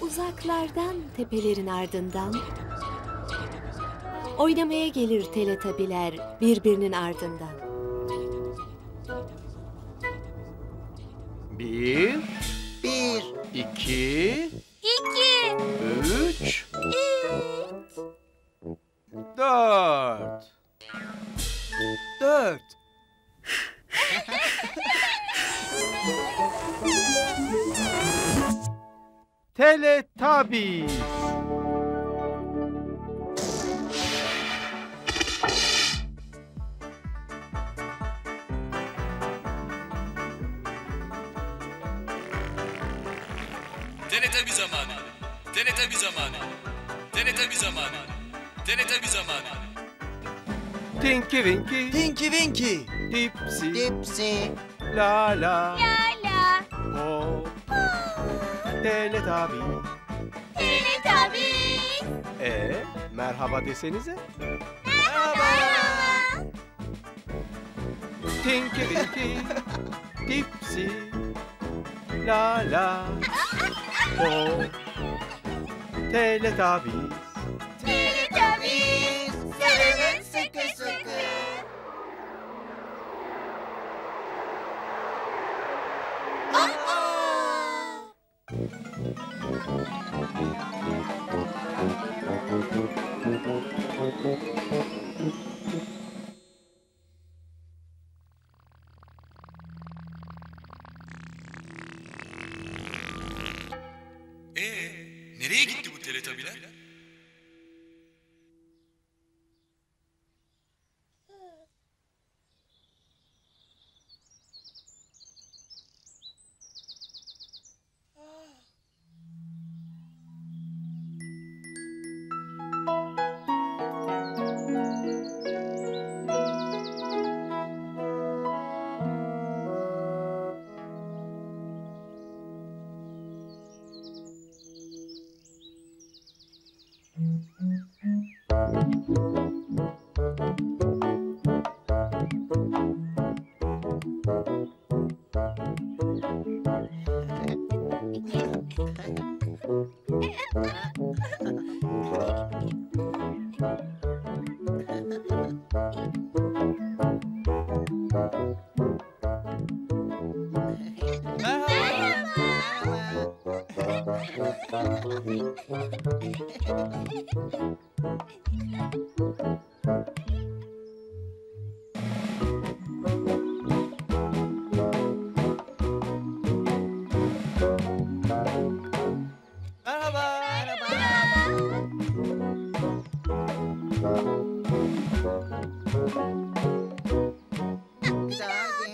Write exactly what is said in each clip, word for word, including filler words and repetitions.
Uzaklardan, tepelerin ardından oynamaya gelir teletabiler birbirinin ardından. Bir, Bir, iki, İki. üç, Üç. dört. Dört. Teletubbies. Teletabi zamanı. Teletabi zamanı. Teletabi zamanı. Teletabi zamanı. Tinky Winky, Tinky Winky, Dipsy, Dipsy, La La, Lala. Hop, Teletubbies. Teletubbies. Ee, merhaba desenize. Merhaba. Tinky Winky, Dipsy, La La, Hop, Teletubbies. Teletubbies. Sarılın sıkı sıkı. Ee, nereye gitti bu teletabiler? merhaba. Bir daha hadi.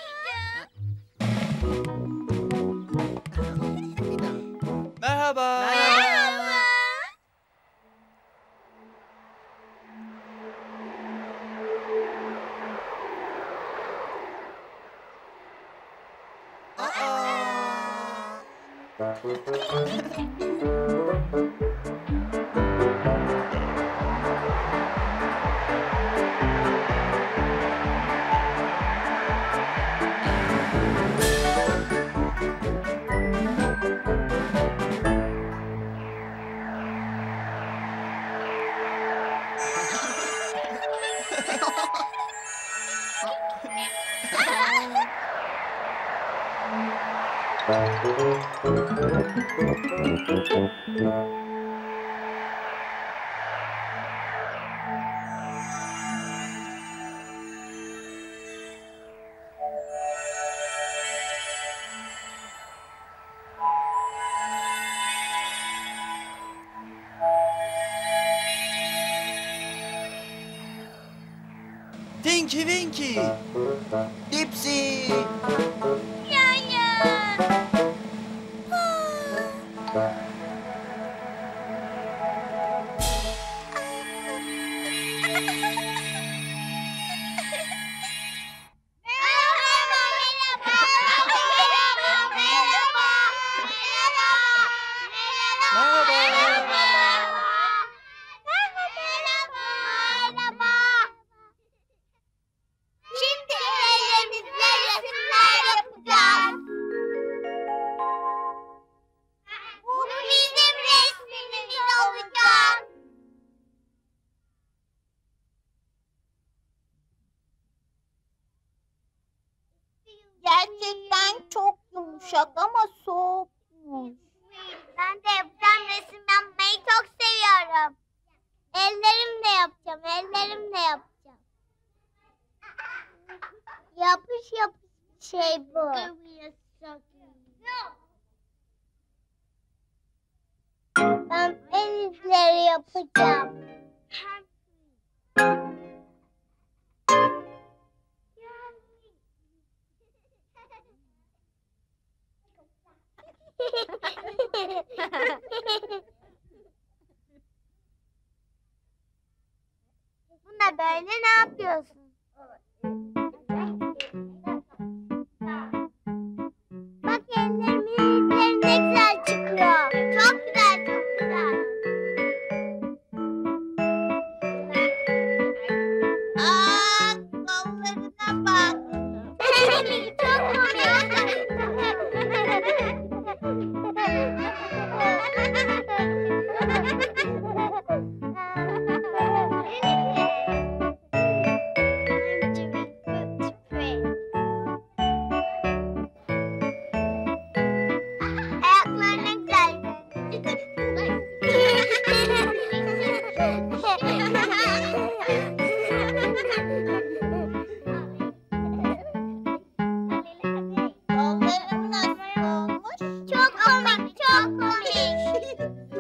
Bir daha. Merhaba. Tinky Winky, Dipsy, Şimdi ellerimizle resimler yapacağız. yumuşak ama soğukmuş. Ben de yapacağım, resim yapmayı çok seviyorum. Ellerimle yapacağım, ellerimle yapacağım. Yapış yapış şey bu. Ben el izleri yapacağım. Buna böyle ne yapıyorsun? Bak ellerimin izleri ne güzel çıkıyor. Çok güzel, çok güzel. Aa, kollarına bak. Çok ayaklarına güzel. Kollarım nasıl olmuş? Çok komik, çok komik.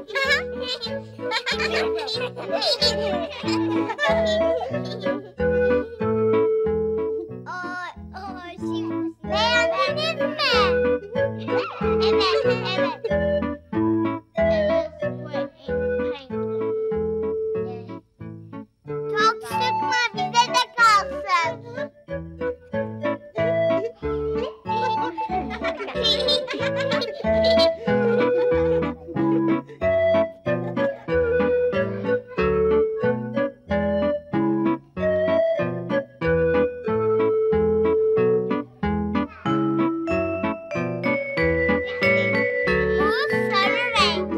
Ay, ay, şimdi beğendiniz mi? Evet, evet. Çok sıkma, bize de kalsın. Bu sarı renk.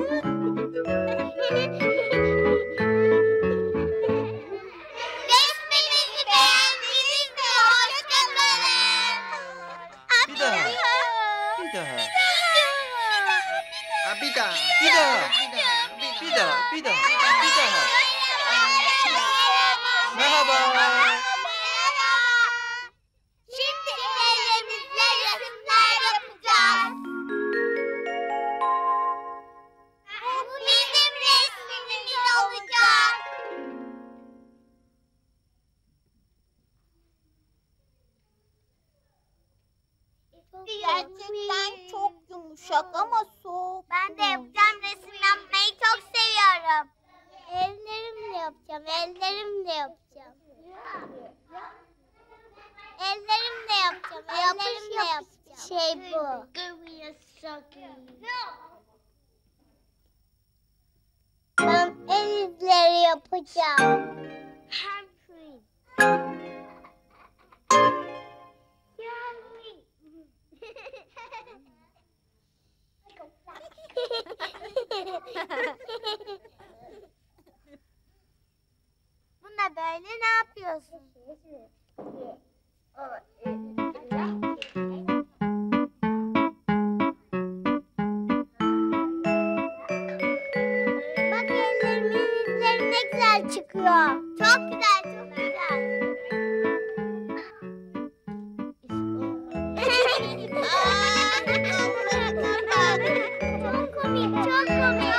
Resminizi beğendinizse hoşça kalın. Bir daha. Bir daha. Ha, bir daha. Bir daha. Bir daha. Bir daha, bir daha, bir daha. Merhaba. Şimdi ellerimizle resimler yapacağız. Bu bizim resmimiz olacak. Gerçekten çok yumuşak ama soğuk. Ben de yapacağım, resim yapmayı çok seviyorum. Ellerimle yapacağım, ellerimle yapacağım. Ellerimle yapacağım, ellerimle yapacağım. Şey bu. Ben el izleri yapacağım. Buna böyle ne yapıyorsun? Bak ellerimin izleri ne güzel çıkıyor. Çok güzel, çok güzel. Aa, kollarına bak. Çok komik, çok komik.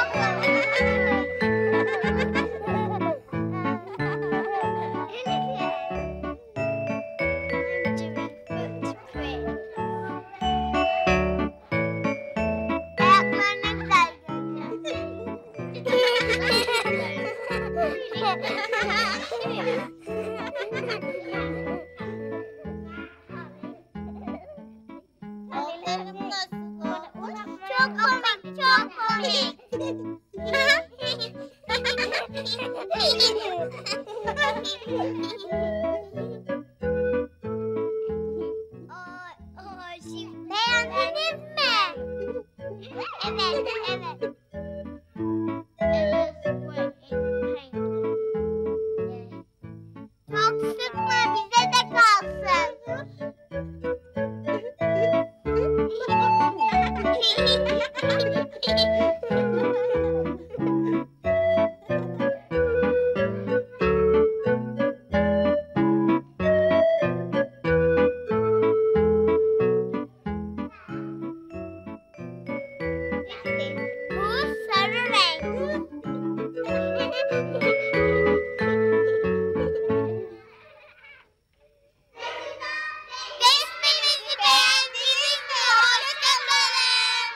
Ayaklarına güzel Kollarım nasıl olmuş? Çok komik, çok komik. Ay, ay, şimdi beğendiniz mi? Evet, evet. Çok sıkma, bize de kalsın. Bu sarı renk. Resmimizi beğendiniz mi? Hoşça kalın.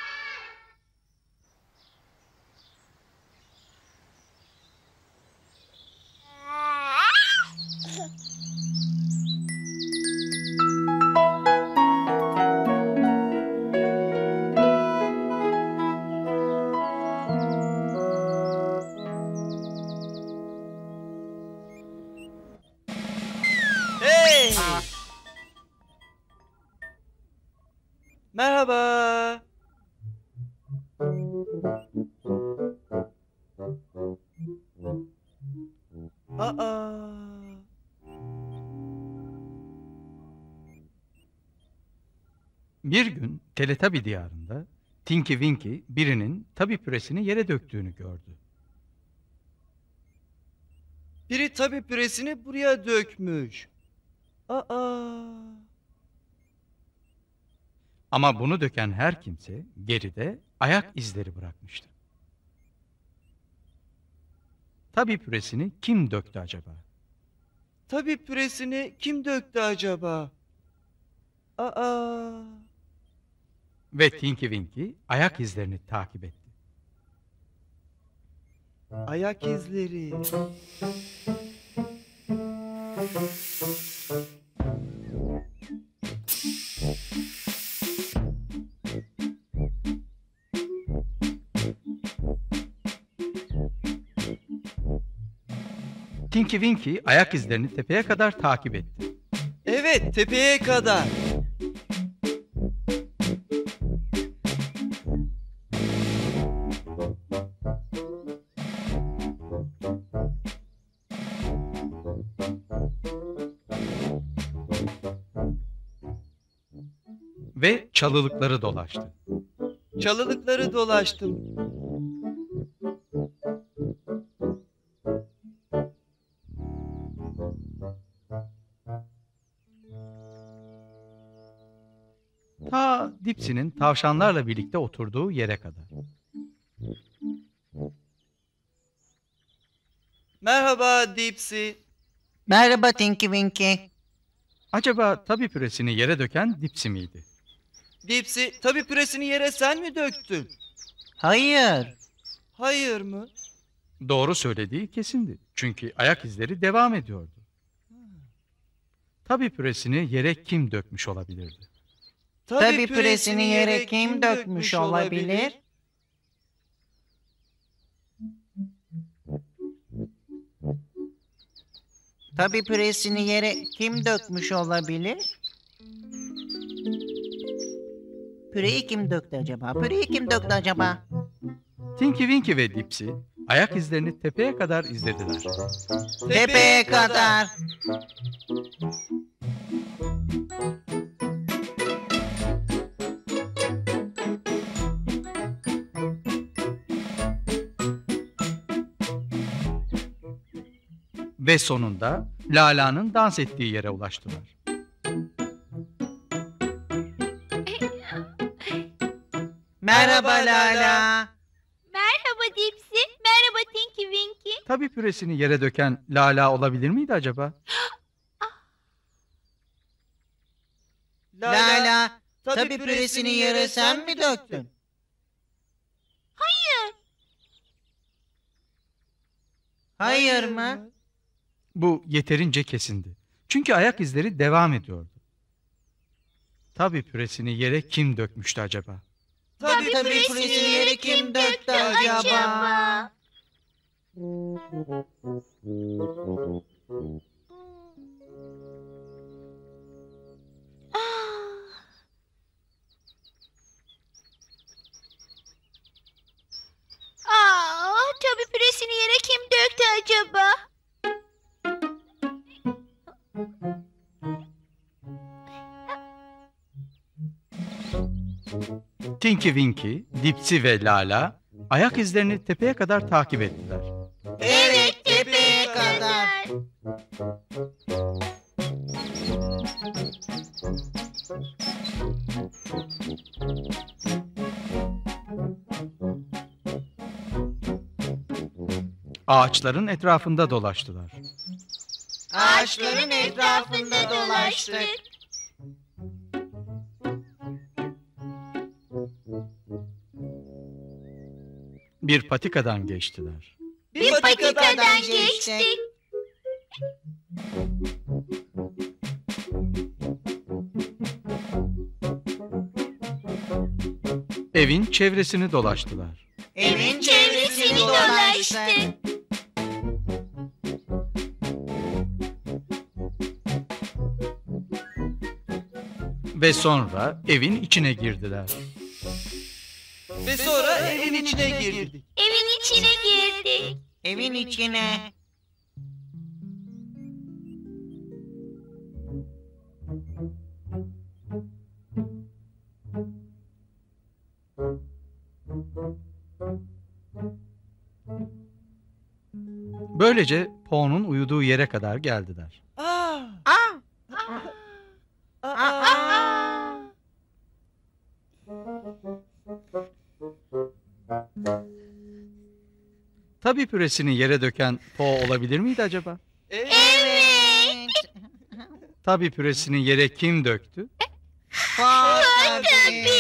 Hey! Merhaba. Aa. Bir gün Teletabi diyarında Tinky Winky birinin tabi püresini yere döktüğünü gördü. Biri tabii püresini buraya dökmüş. Aa. Ama bunu döken her kimse geride ayak izleri bırakmıştı. Tabi püresini kim döktü acaba? Tabii püresini kim döktü acaba? Aa. Ve Tinky Winky ayak izlerini takip etti. Ayak izleri. Tinky Winky ayak izlerini tepeye kadar takip etti. Evet, tepeye kadar. Ve çalılıkları dolaştı. Çalılıkları dolaştım. Ta Dipsy'nin tavşanlarla birlikte oturduğu yere kadar. Merhaba Dipsy. Merhaba Tinky Winky. Acaba tabi püresini yere döken Dipsy miydi? Dipsy, tabii püresini yere sen mi döktün? Hayır. Hayır mı? Doğru söylediği kesindi. Çünkü ayak izleri devam ediyordu. Tabi püresini yere kim dökmüş olabilirdi? Tabii püresini yere kim dökmüş olabilir? Tabii püresini yere kim dökmüş olabilir? Püreyi kim döktü acaba? Püreyi kim döktü acaba? Tinky Winky ve Dipsy ayak izlerini tepeye kadar izlediler. Tepeye kadar. Ve sonunda Lala'nın dans ettiği yere ulaştılar. Merhaba Lala. Merhaba Dipsy. Merhaba Tinky Winky. Tabi püresini yere döken Lala olabilir miydi acaba? Lala, tabii püresini yere sen mi döktün? Hayır. Hayır mı? Bu yeterince kesindi. Çünkü ayak izleri devam ediyordu. Tabi püresini yere kim dökmüştü acaba? Tabii tabii püresini yere kim döktü acaba? Aa, tabii püresini yere kim döktü acaba? Tinky Winky, Dipsy ve Lala ayak izlerini tepeye kadar takip ettiler. Evet, tepeye kadar. Ağaçların etrafında dolaştılar. Ağaçların etrafında dolaştık. Bir patikadan geçtiler. Bir patikadan geçtik. Evin çevresini dolaştılar. Evin çevresini dolaştık. Ve sonra evin içine girdiler. Ve sonra evin içine girdik. Evin içine girdik. Evin içine. Böylece Po'nun uyuduğu yere kadar geldiler. Aa, Aa! aa, Aa! Tabii püresini yere döken Po olabilir miydi acaba? evet. Evet. Tabii püresini yere kim döktü? Po tabii.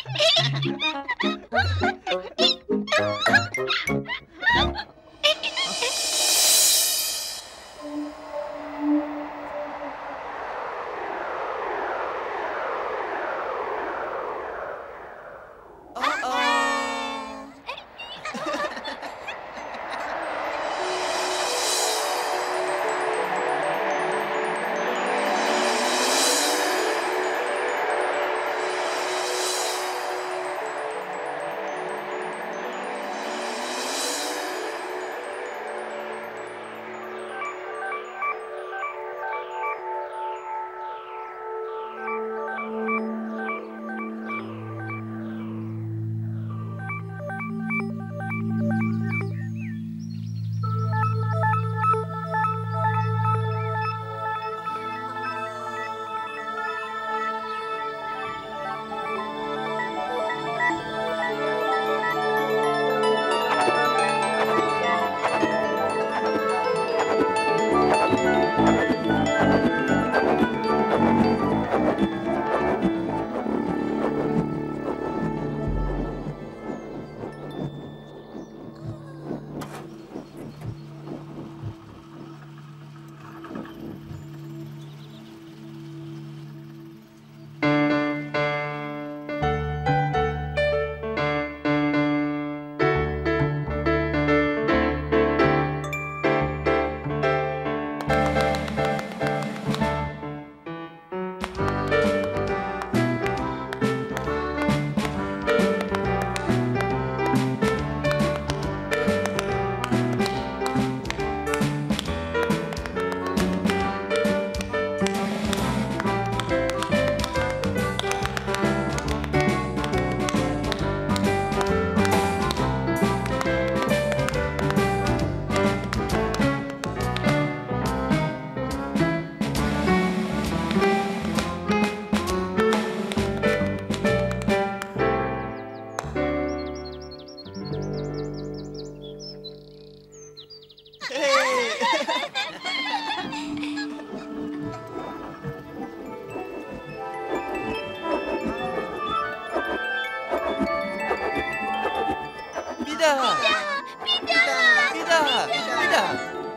Bir daha. Bir daha. Bir daha. Bir daha.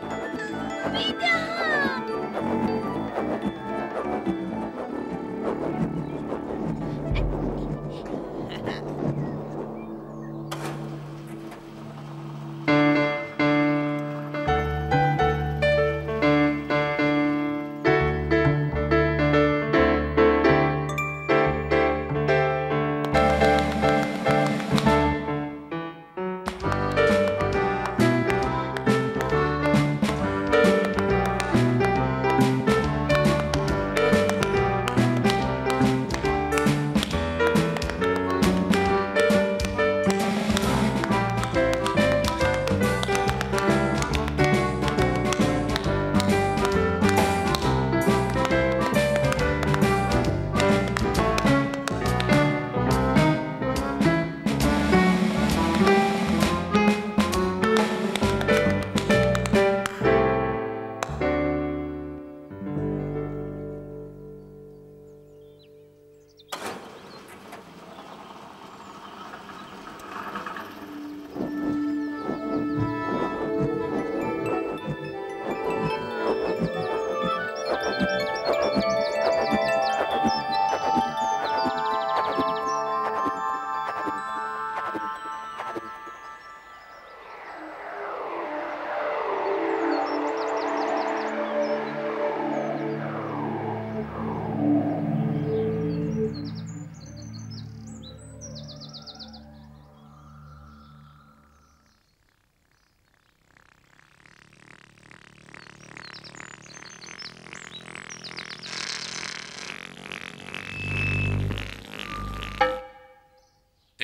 Bir daha.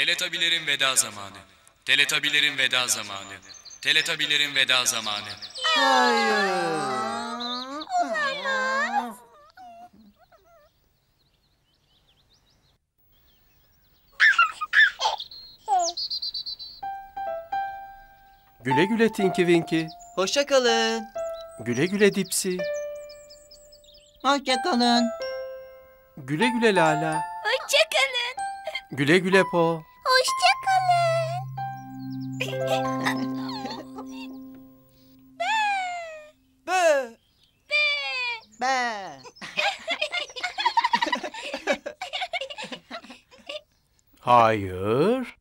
Teletabilerin veda zamanı. Teletabilerin veda zamanı. Teletabilerin veda zamanı. Güle güle Tinky Winky. Hoşça kalın. Güle güle Dipsy. Hoşça kalın. Güle güle Lala. Hoşçakalın. Güle güle Po. Hoşçakalın. Bö. Be. Hayır.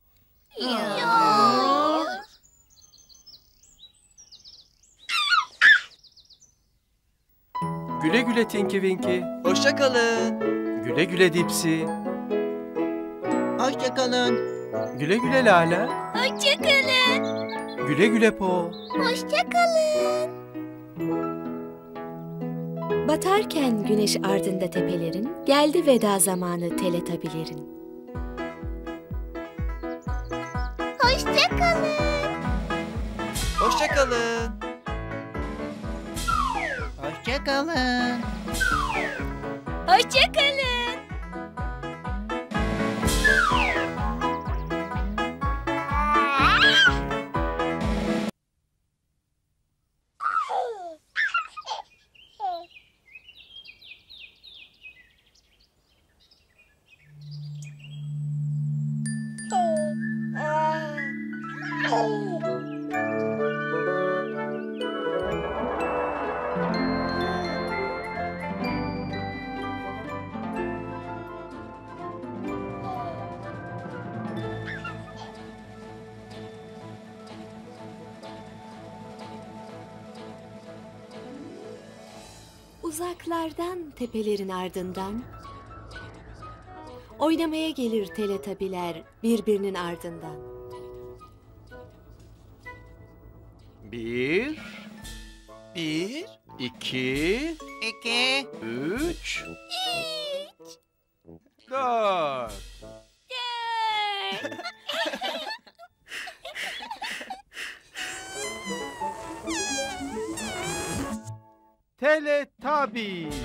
Güle güle Tinky Winky. Hoşça kalın. Güle güle Dipsy. Hoşça kalın. Güle güle Lala. Hoşçakalın. Güle güle Po. Hoşçakalın. Batarken güneş ardında tepelerin, geldi veda zamanı teletabilerin. Hoşçakalın. Hoşça kalın. Hoşça kalın. Hoşçakalın. Uzaklardan tepelerin ardından oynamaya gelir teletabiler birbirinin ardından. Bir, Bir. iki, İki. üç, dört. Teletubbies.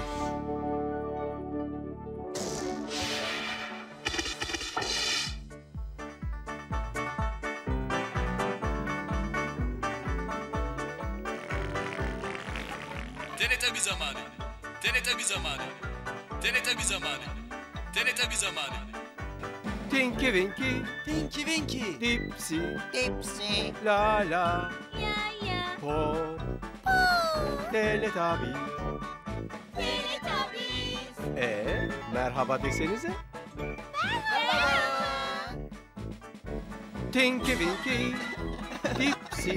Teletabi zamanı. Teletabi zamanı. Teletabi zamanı. Teletabi zamanı. Tinky Winky, Tinky Winky. Dipsy, Dipsy. Lala, Ya ya. Po, Teletubbies. Teletubbies. Ee, merhaba desenize. Tinky Winky, Dipsy,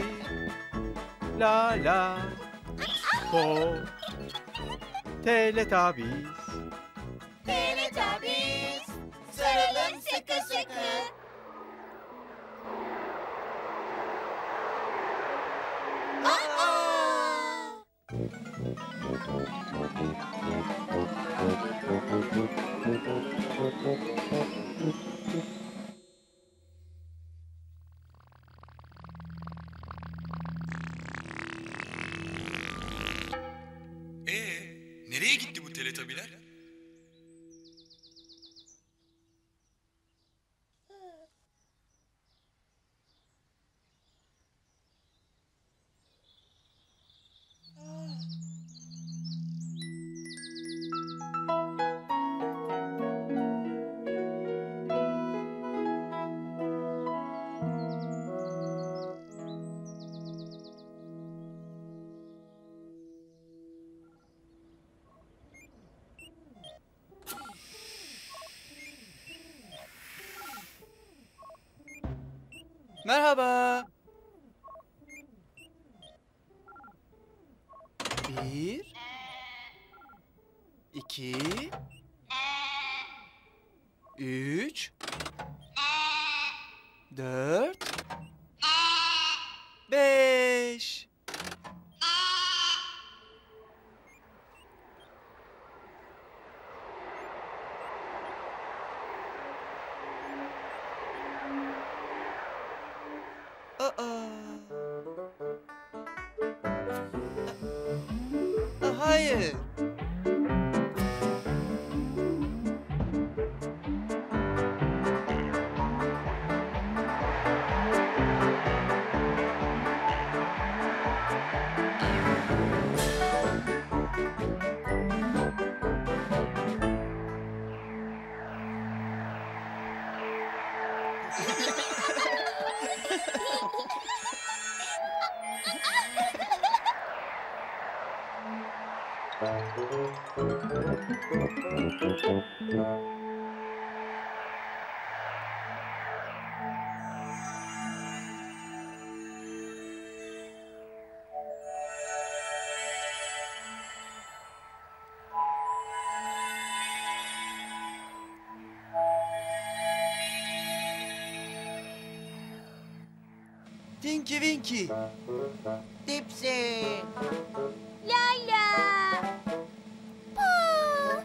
Lala, Po, Teletubbies. Teletubbies. Sarılın sıkı sıkı. Ee, nereye gitti bu teletabiler? Merhaba. Bir. İki. Üç. Dört. Beş. Aa. Aa, hayır. Tinky Winky. Dipsy. Lala. Poo.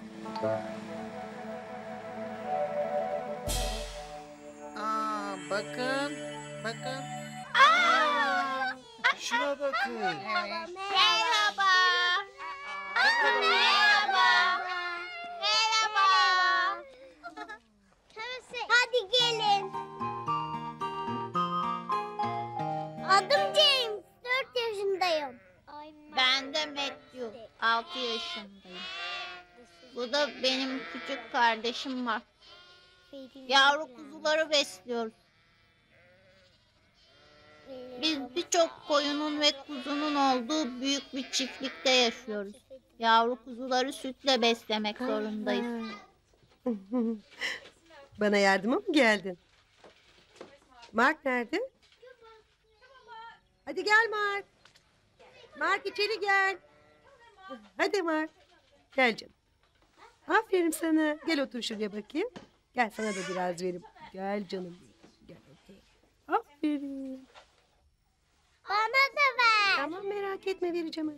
Aa, bakın. Bakın. Aa. Şuna bakın. Evet. Merhaba. Merhaba. Merhaba. Hadi gelin. Adım James. Dört yaşındayım. Ben de Matthew, altı yaşındayım. Bu da benim küçük kardeşim var. Yavru kuzuları besliyoruz. Biz birçok koyunun ve kuzunun olduğu büyük bir çiftlikte yaşıyoruz. Yavru kuzuları sütle beslemek zorundayız. Bana yardıma mı geldin? Mark nerede? Hadi gel Mark. Mark içeri gel. Hadi Mark. Gel canım. Aferin sana. Gel otur şuraya bakayım. Gel sana da biraz vereyim. Gel canım. Gel otur. Aferin. Bana da ver. Tamam merak etme vereceğim.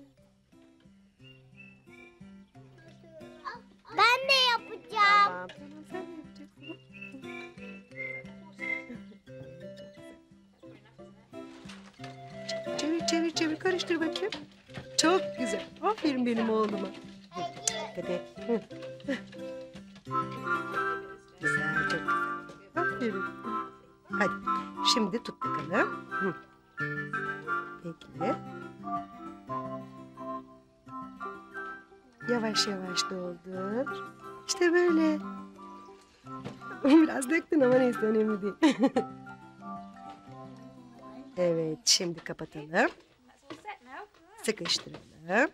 Ben de yapacağım. Tamam tamam sen de yapacaksın. Çevir çevir çevir karıştır bakayım. Çok güzel. Aferin benim oğluma. Dikkat et. Hı. Güzel çok güzel. Aferin. Hadi şimdi tut bakalım. Hı. Bekle. Yavaş yavaş doldur. İşte böyle. Biraz döktün ama neyse önemli değil. Evet şimdi kapatalım. Sıkıştıralım.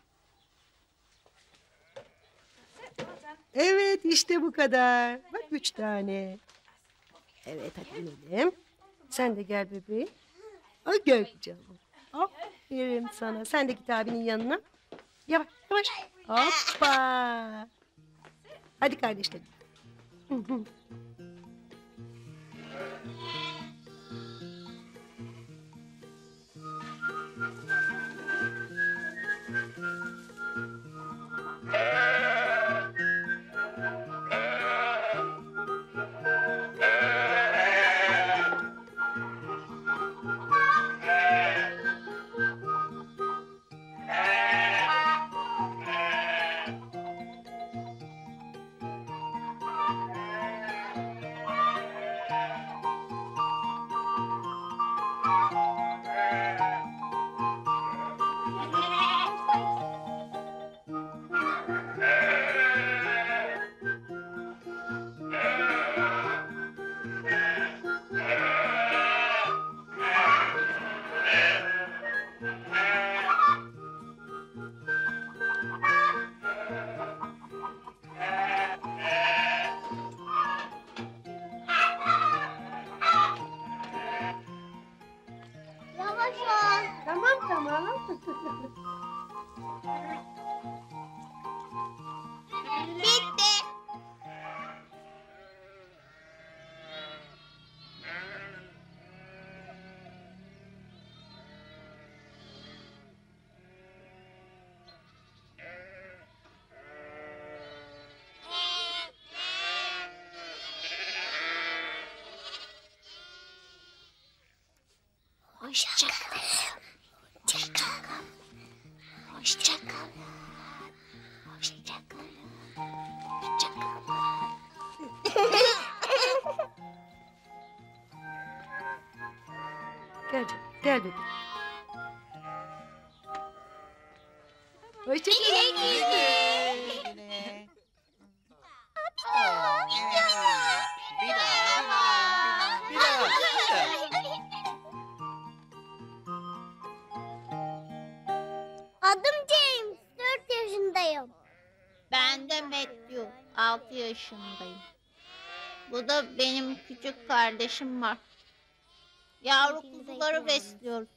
Evet işte bu kadar. Bak üç tane. Evet hadi inelim. Sen de gel bebeğim. Ay gel canım. Aferin sana. Sen de git abinin yanına. Yavaş yavaş. Hoppa. Hadi kardeşlerim. Yavaş ol. Tamam tamam. Bitti. Hoşça kalın. Hoşça kalın. Hoşça kalın. Hoşça kalın. Hoşça kalın. Gel canım, gel bebeğim. Hoşça kalın. Güle. Aa, bir daha, bir daha, bir daha. Adım James. Dört yaşındayım. Ben de Matthew. Altı yaşındayım. Bu da benim küçük kardeşim var. Yavru kuzuları besliyoruz.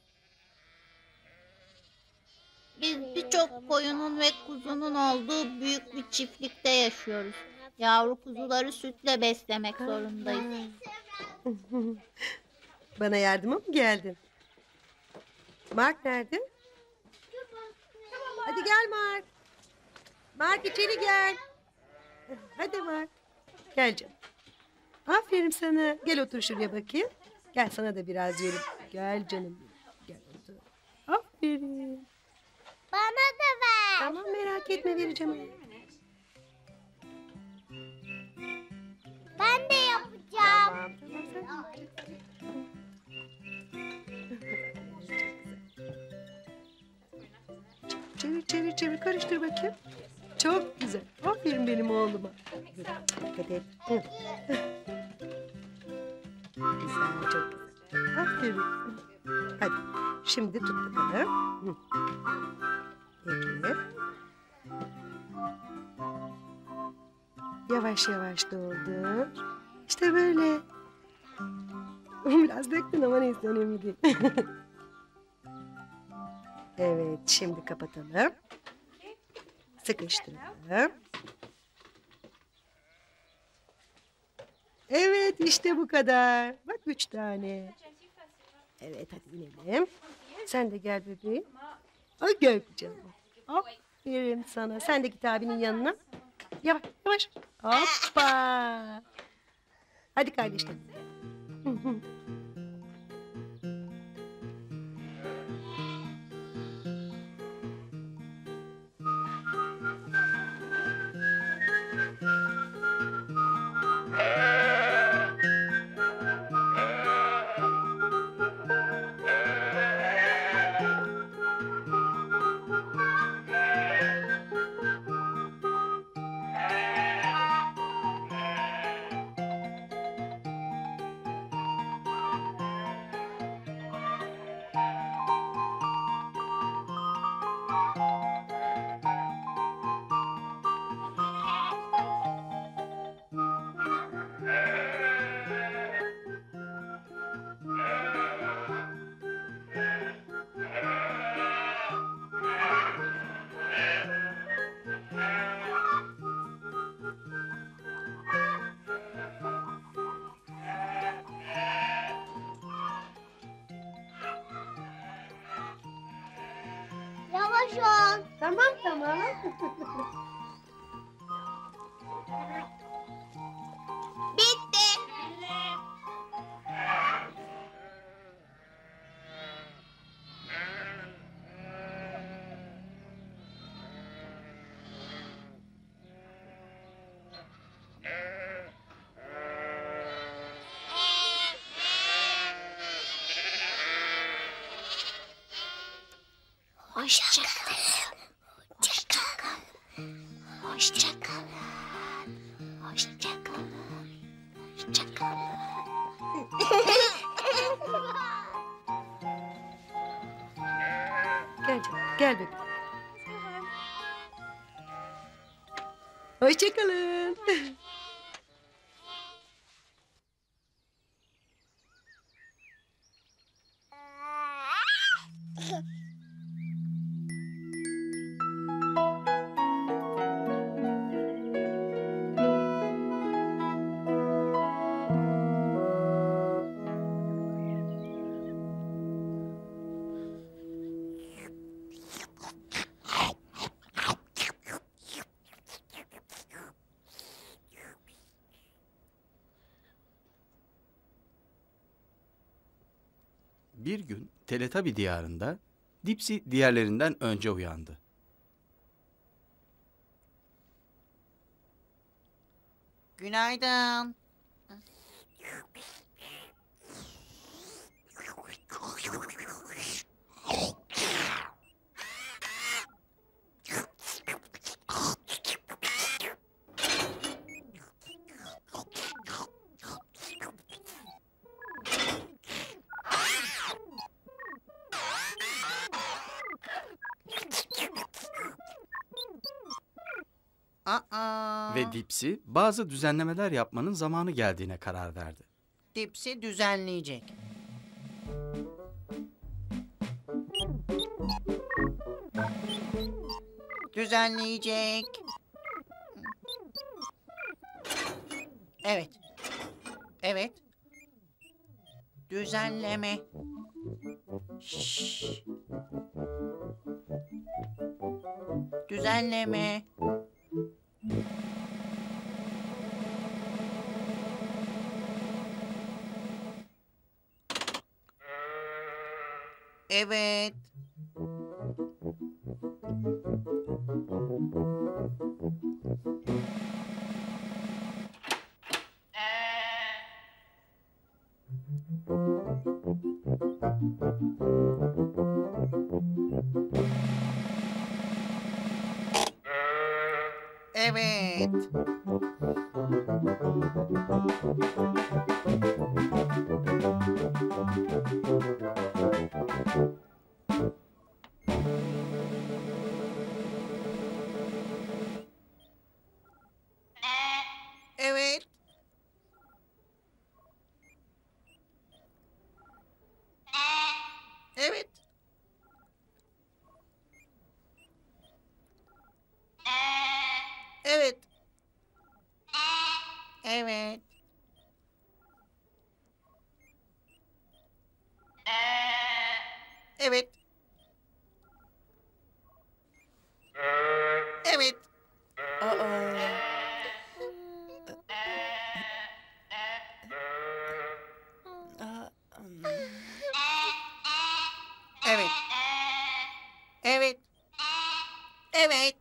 Biz birçok koyunun ve kuzunun olduğu büyük bir çiftlikte yaşıyoruz. Yavru kuzuları sütle beslemek zorundayız. Bana yardıma mı geldin? Mark nerede? Hadi gel Mark. Mark içeri gel. Hadi Mark. Gel canım. Aferin sana. Gel otur şuraya bakayım. Gel sana da biraz verim. Gel canım. Gel otur. Aferin. Bana da ver. Tamam merak etme vereceğim. Ben de yapacağım. Tamam tamam sen. Çevir çevir çevir karıştır bakayım. Çok güzel. Aferin benim oğluma. Dikkat et. Hı. Güzel, çok güzel. Aferin. Hadi şimdi tut bakalım. Hı. Peki. Yavaş yavaş doldur. İşte böyle. Biraz döktün ama neyse önemli değil. Evet şimdi kapatalım. Sıkıştıralım. Evet işte bu kadar. Bak üç tane. Evet hadi inelim. Sen de gel bebeğim. Ay gel canım. Aferin sana. Sen de git abinin yanına. Yavaş yavaş. Hoppa. Hadi kardeşlerim. Yavaş ol. Tamam tamam. Bitti. Hoşça kalın. Hoşça kalın. Hoşça kalın. Hoşça kalın. Hoşça kalın. Gel canım gel bebeğim. Hoşçakalın. Bir gün Teletabi diyarında Dipsy diğerlerinden önce uyandı. Günaydın. Aa, Ve Dipsy bazı düzenlemeler yapmanın zamanı geldiğine karar verdi. Dipsy düzenleyecek. Düzenleyecek. Evet. Evet. Düzenleme. Şşş. Düzenleme. Evet. Evet. Evet. Evet. Evet. Evet. Evet. Evet. Evet. Evet. Evet.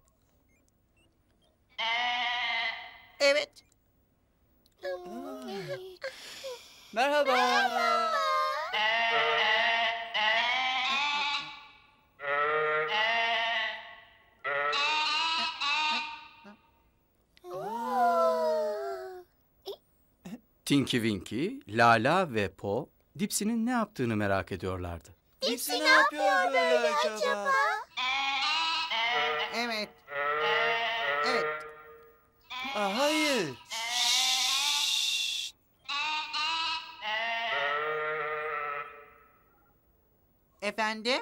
Evet. Merhaba. Tinky Winky, Lala ve Po, Dipsy'nin ne yaptığını merak ediyorlardı. Dipsy ne yapıyor böyle acaba? Evet. Evet. Aa, hayır. Efendim?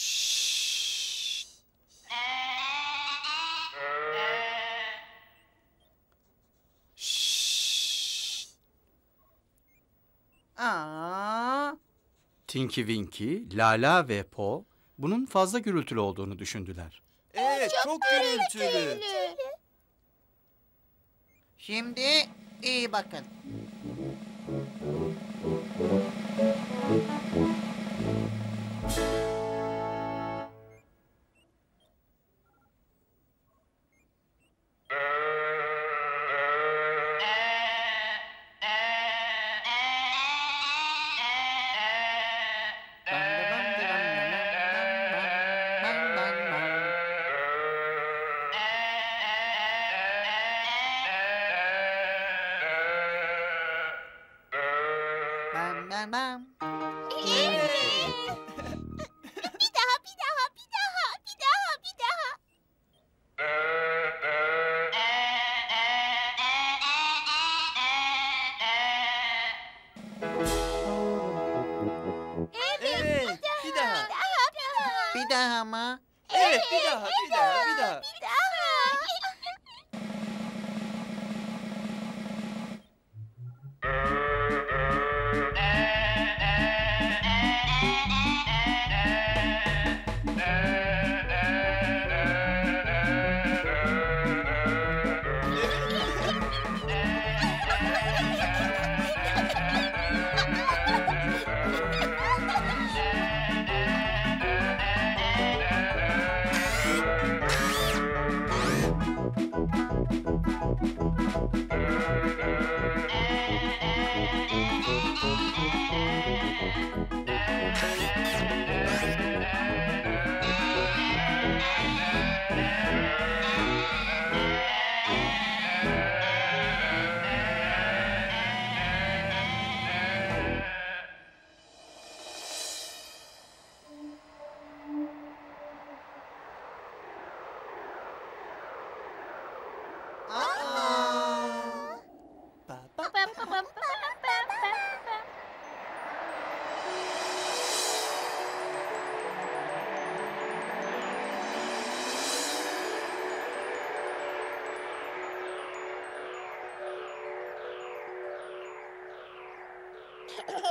Aa, Tinky Winky, Lala ve Po bunun fazla gürültülü olduğunu düşündüler. Evet, çok gürültülü. şimdi iyi bakın. Bam bam bam. Bir daha, bir daha, bir daha, bir daha, bir daha. Evet, bir daha. Bir daha mı? Evet, bir daha, bir daha, bir daha. Bir daha.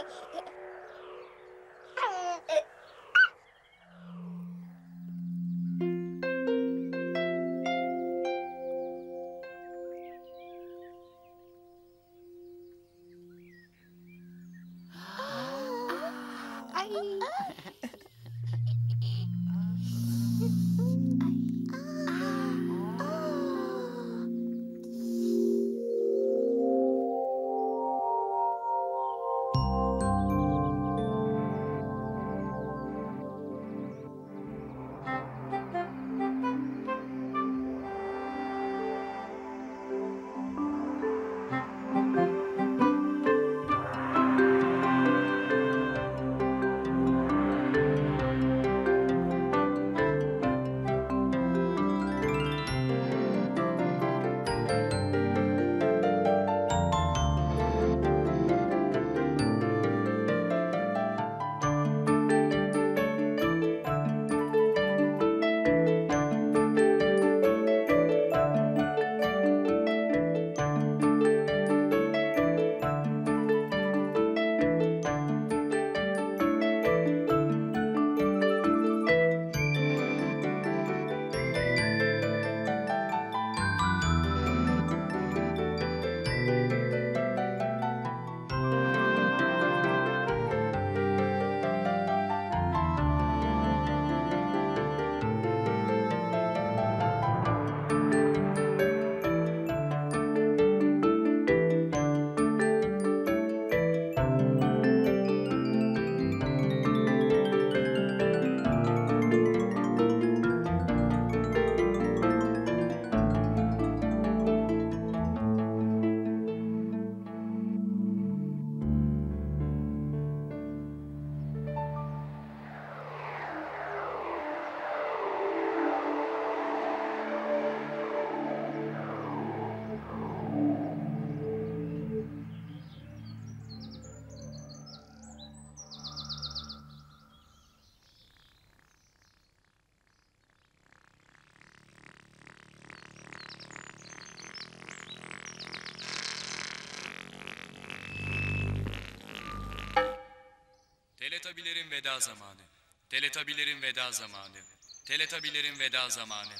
Teletabilerin veda zamanı. Teletabilerin veda zamanı. Teletabilerin veda zamanı.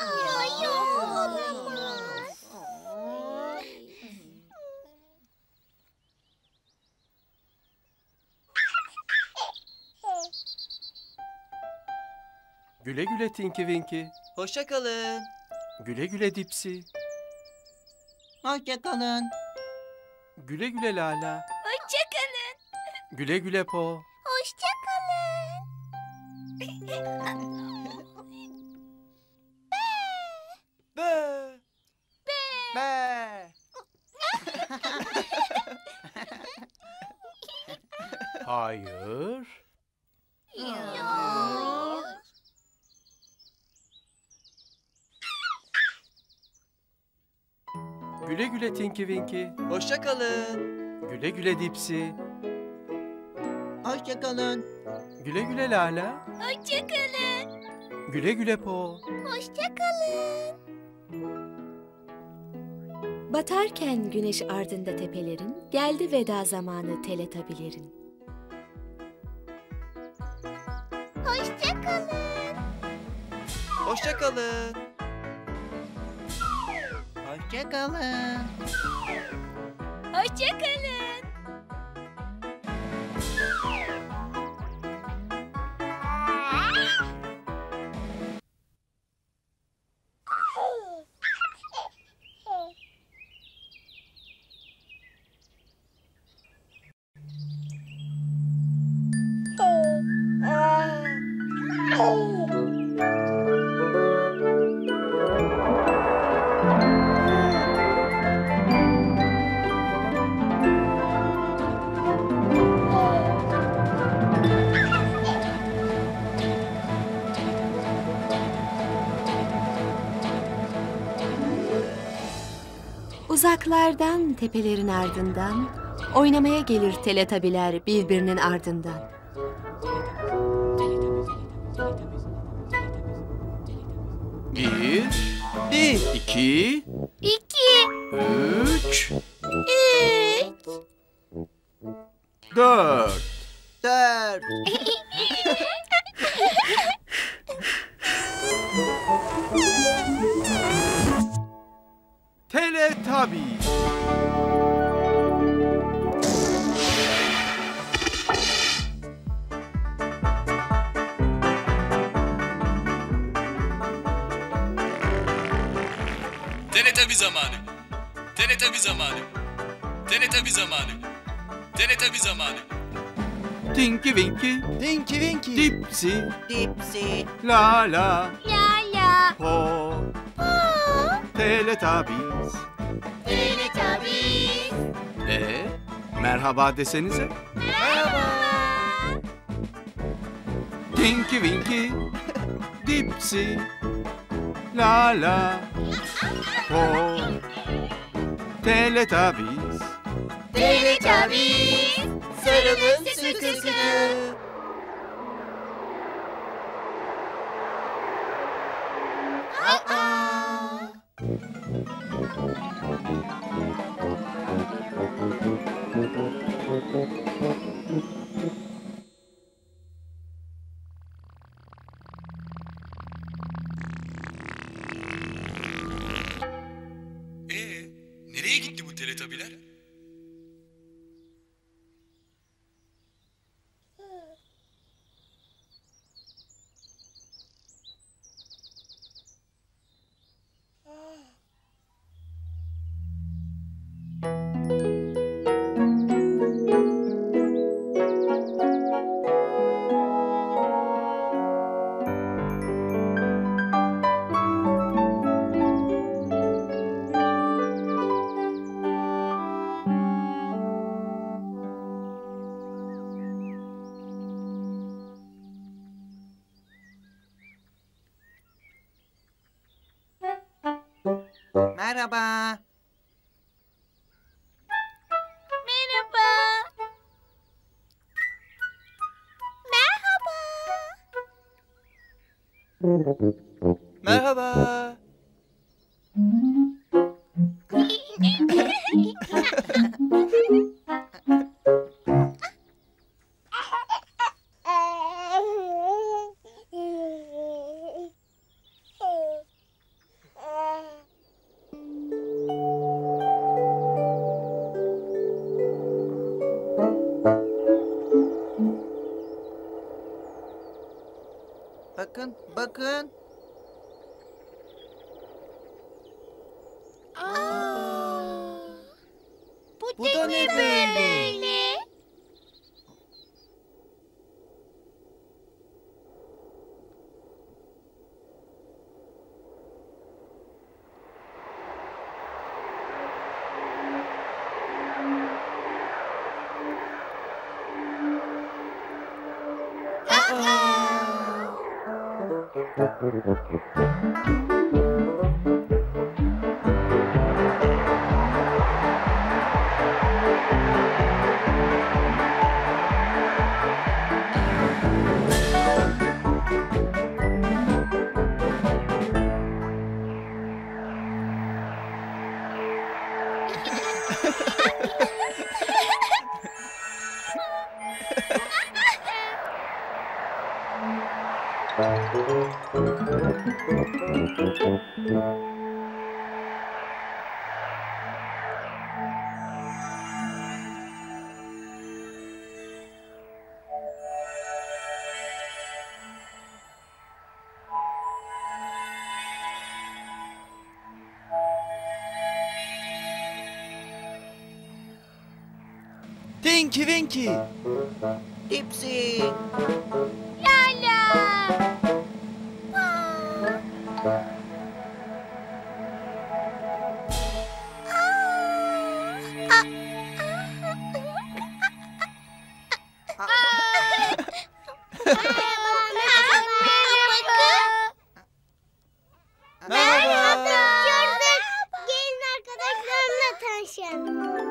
Güle güle Tinky Winky. Hoşça kalın. Güle güle Dipsy. Hoşça kalın. Güle güle Lala. Hoşçakalın. Güle güle Po. Hoşçakalın. Be. Be. Hayır. Güle güle Tinky Winky. Hoşça kalın. Güle güle Dipsy. Hoşça kalın. Güle güle Lala. Hoşçakalın. Güle güle Po. Hoşçakalın. Batarken güneş ardında tepelerin, geldi veda zamanı teletabilerin. Hoşçakalın. Hoşça kalın. Hoşça kalın. Hoşçakalın. Uzaklardan tepelerin ardından oynamaya gelir teletabiler birbirinin ardından. Bir, Bir. iki, İki. üç, Üç. Dört. Dört. Teletubbies. Teletabi zamanı. Teletabi zamanı. Teletabi zamanı. Teletabi zamanı. Tinky Winky, Dinky Winky. Dipsy, Dipsy. Lala, Lala. Po, Teletubbies. Teletubbies. Ee, merhaba desenize. Merhaba. Tinky Winky, Dipsy, Lala, Po, Teletubbies. Teletubbies. Sarılın sıkı sıkı. Aa! Ee, nereye gitti bu teletabiler? Merhaba. Merhaba. Merhaba. Merhaba. Bakın, bakın. Aa, bu, Bu da ne böyle? Tinky Winky. Dipsy. Lala. Merhaba. Gördük. Gelin arkadaşlarımla tanışın.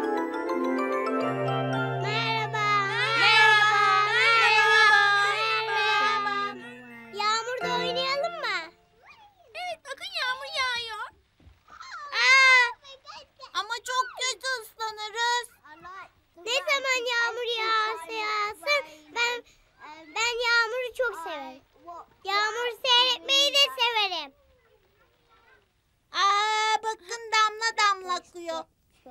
Merhaba. Merhaba. Merhaba. Yağmurda oynayalım mı? Evet, bakın yağmur yağıyor. Aa, ama çok kötü ıslanırız. Ne zaman yağmur yağar? severim. Yağmur seyretmeyi de severim. Aa, bakın damla damla akıyor.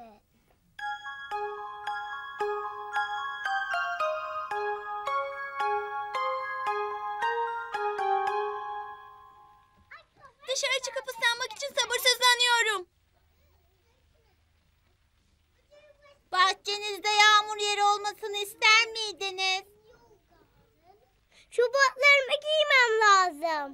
Dışarı çıkıp ıslanmak için sabırsızlanıyorum. Bahçenizde yağmur yeri olmasını ister miydiniz? Şu botlarımı giymem lazım.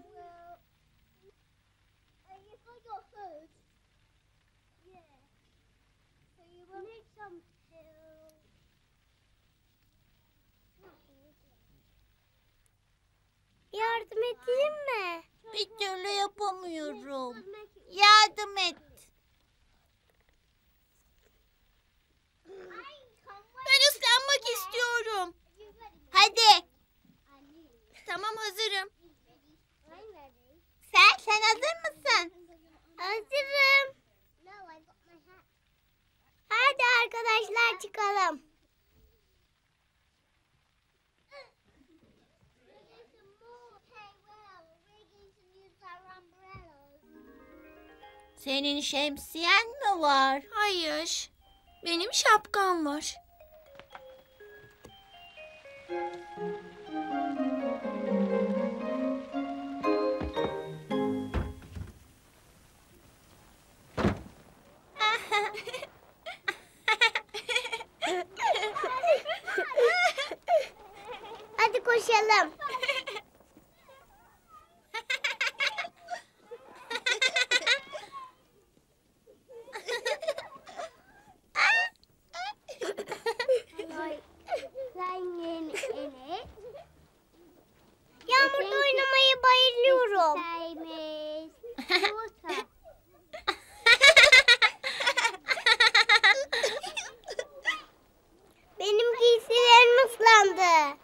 Yardım edeyim mi? Bir türlü yapamıyorum. Yardım et. Ben ıslanmak istiyorum. Hadi. Tamam, hazırım. Sen, sen hazır mısın? Hazırım. Hadi arkadaşlar çıkalım. Senin şemsiyen mi var? Hayır. Benim şapkam var. Hadi koşalım. Yağmurda oynamayı bayılıyorum. Benim giysilerim ıslandı.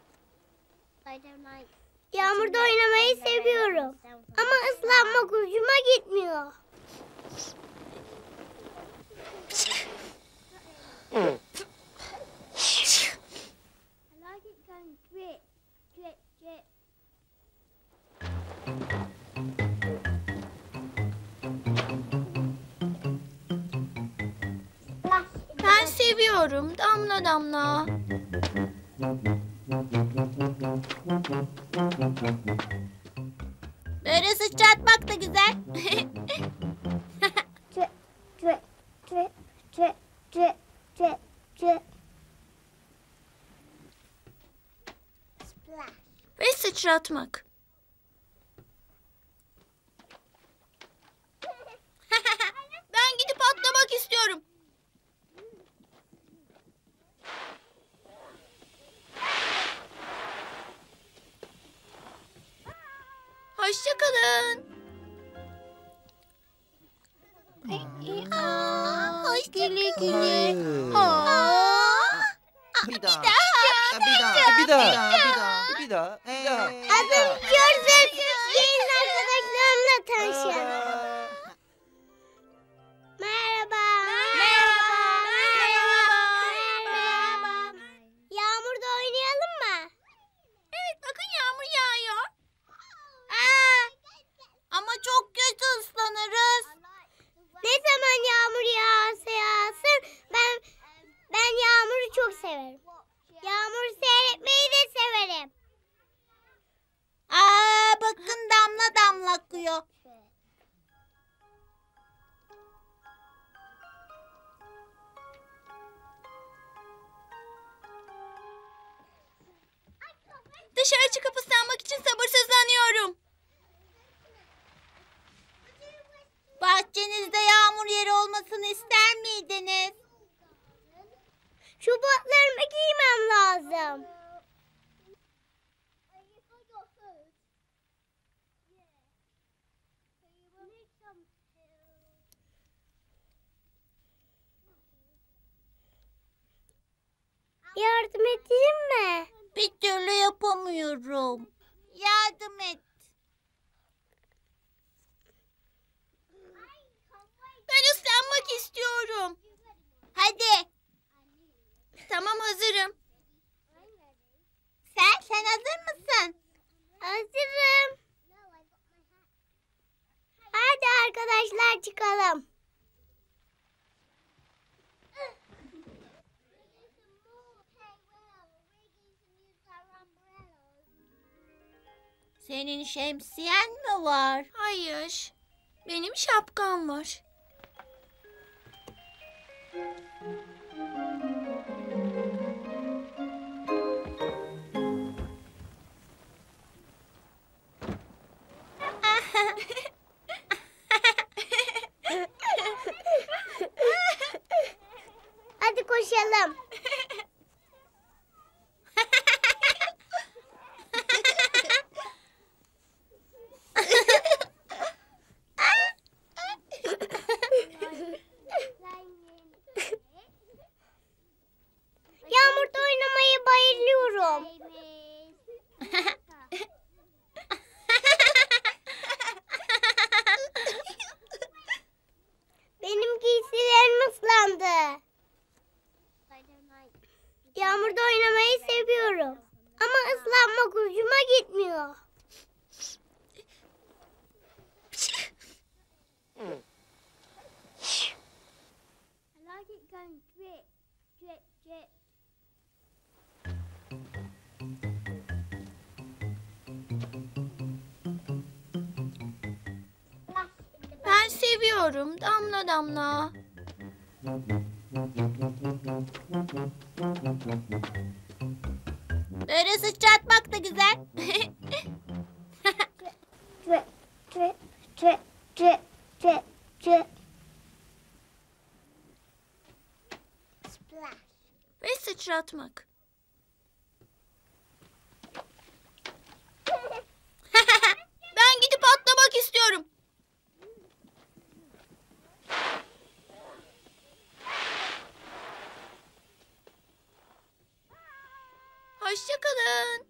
Yağmurda oynamayı seviyorum. Ama ıslanmak hoşuma gitmiyor. Ben seviyorum. Damla damla. Böyle sıçratmak da güzel. Tüe, tüe, tüe, tüe, tüe, tüe, tüe. Ve sıçratmak. Ben gidip atlamak istiyorum. Hoşça kalın. Aa, hoş güle güle. Bir daha. Bir daha. Bir daha. Bir daha. Bir daha. Adım Joseph. Yeni arkadaşlarımla tanışın. Merhaba. Merhaba. Merhaba. Yağmurda oynayalım mı? Evet, bakın yağmur yağıyor. Aa, ama çok kötü ıslanırız. Ne zaman yağmur yağarsa yağsın ben ben yağmuru çok severim. Yağmur seyretmeyi de severim. Aa, bakın damla damla akıyor. Dışarı çıkıp ıslanmak için sabırsızlanıyorum. Bahçenizde yağmur yeri olmasını ister miydiniz? Şu botlarımı giymem lazım. Yardım edeyim mi? Bir türlü yapamıyorum. Yardım et. Ben ıslanmak istiyorum. Hadi. Tamam, hazırım. Sen, sen hazır mısın? Hazırım. çıkalım. Senin şemsiyen mi var? Hayır. Benim şapkam var. Hadi koşalım. Yağmurda oynamayı bayılıyorum. Benim giysilerim ıslandı. Yağmurda oynamayı seviyorum. Ama ıslanmak hoşuma gitmiyor. Ben seviyorum. Damla damla. Böyle sıçratmak da güzel. Tre, tre, tre, tre, tre, tre. Splash. Ve sıçratmak. Ben gidip atlamak istiyorum. Hoşça kalın.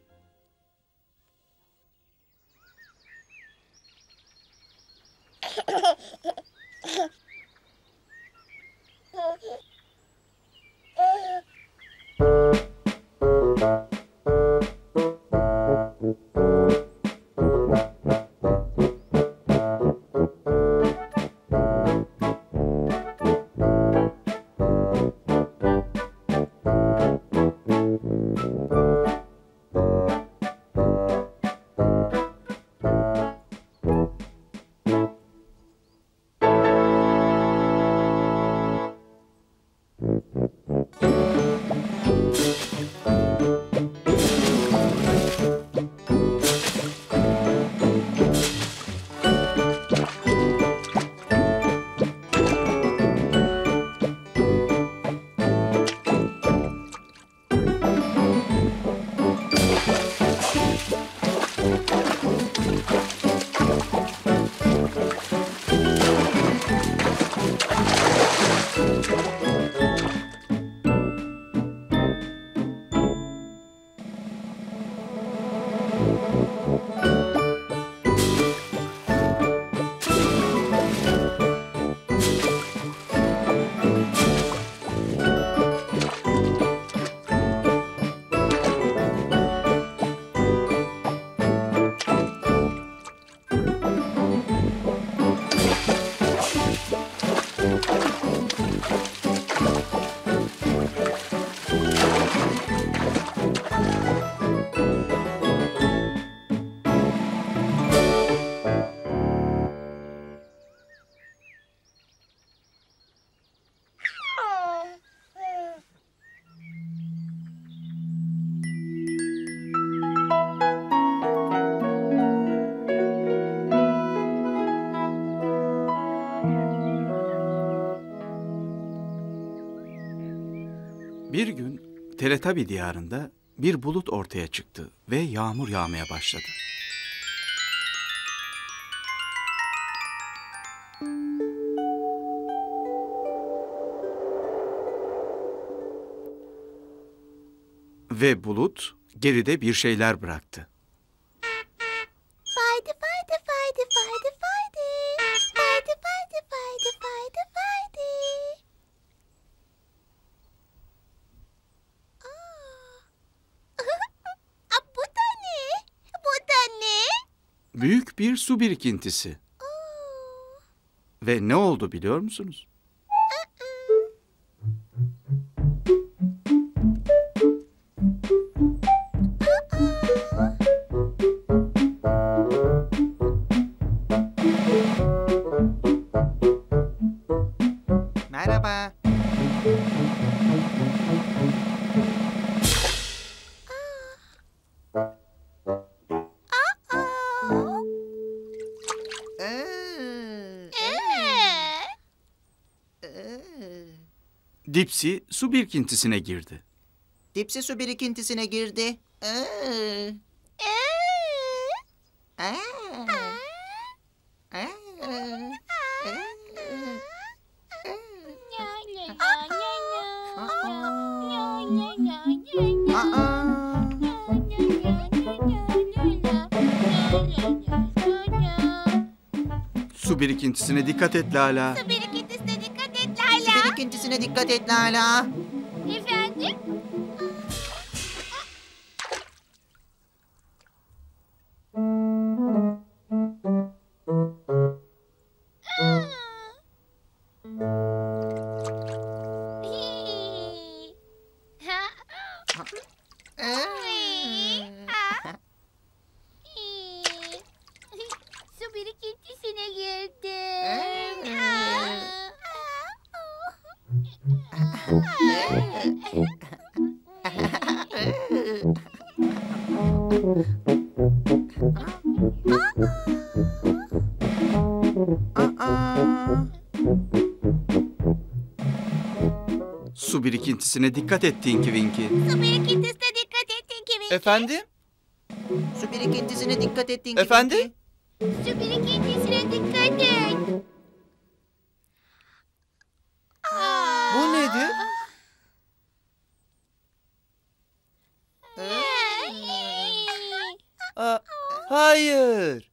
Bir gün Teletabi diyarında bir bulut ortaya çıktı ve yağmur yağmaya başladı. Ve bulut geride bir şeyler bıraktı. Faydı faydı faydı faydı faydı. Faydı faydı faydı faydı faydı. Aa. Bu da ne? Bu da ne? Büyük bir su birikintisi. Ve ne oldu biliyor musunuz? Merhaba. Dipsy su birikintisine girdi. Dipsy su birikintisine girdi. Ee. Aa. Aa. Su birikintisine dikkat et Lala. Su birikintisine dikkat et Su Lala. birikintisine dikkat et Lala. Efendim? Su birikintisine girdi. Su birikintisine dikkat et Tinky Winky. Su birikintisine dikkat et Tinky Winky. Efendim? Su birikintisine dikkat et Tinky Efendim? Winky. Su birikintisine dikkat et. Bu nedir? Aa, hayır.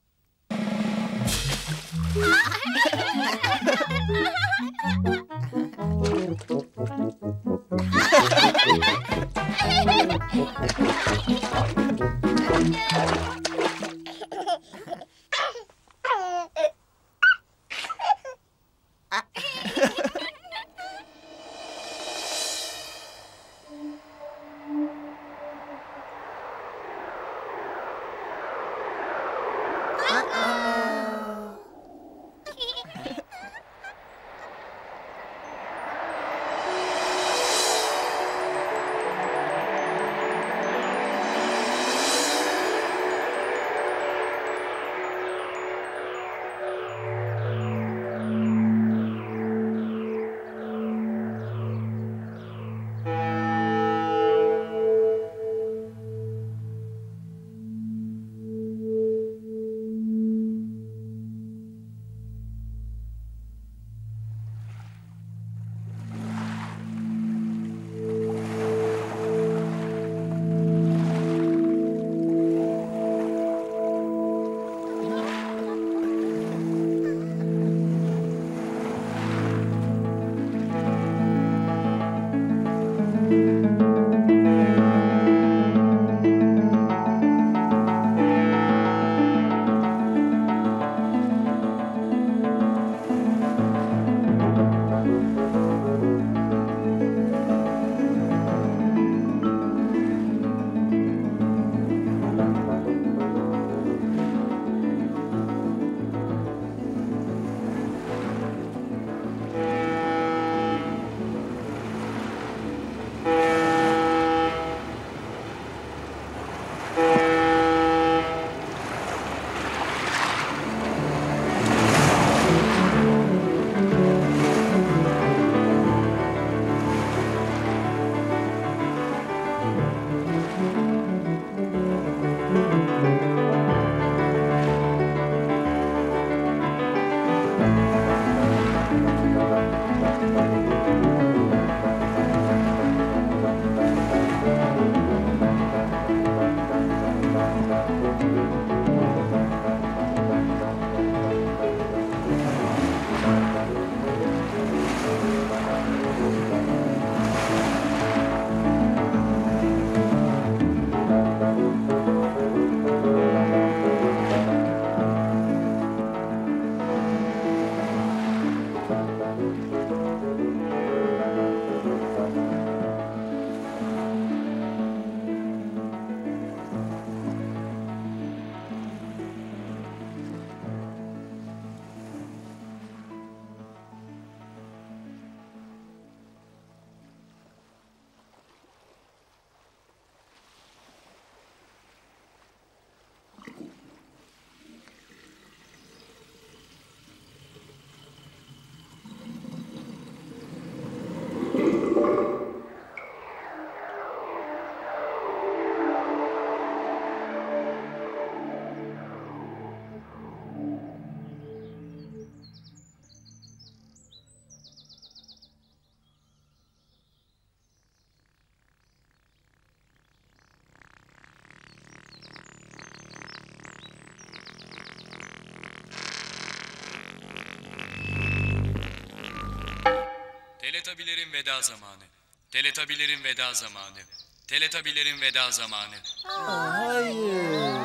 Teletabilerin veda zamanı. Teletabilerin veda zamanı. Teletabilerin veda zamanı. Hayır.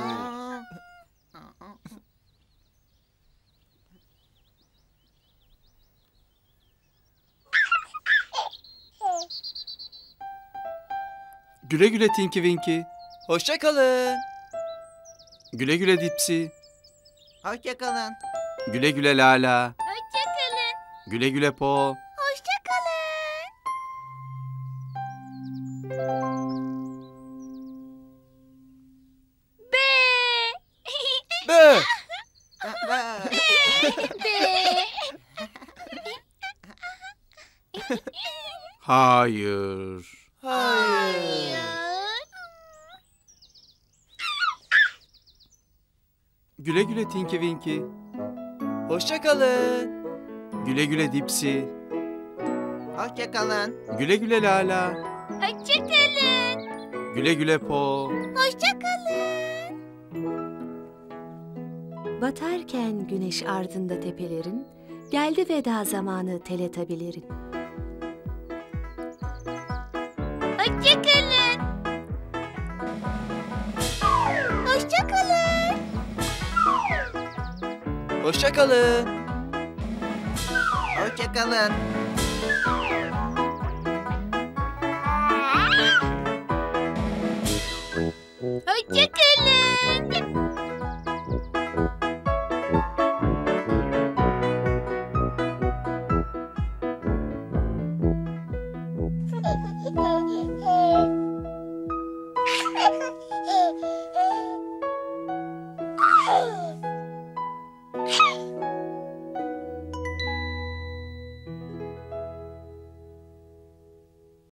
Güle güle Tinky Winky. Hoşça kalın. Güle güle Dipsy. Hoşçakalın. Güle güle Lala. Hoşçakalın. Güle güle Po. Hoşçakalın. B. Bö. B. Hayır. Hayır. Güle güle Tinky Winky. Hoşça kalın. Güle güle Dipsy. Hoşçakalın. Güle güle Lala. Hoşçakalın. Güle güle Po. Hoşçakalın. Batarken güneş ardında tepelerin, geldi veda zamanı teletabilerin. Hoşçakalın. Hoşçakalın. Hoşça kalın. Hoşçakalın. Hoşçakalın. Oh!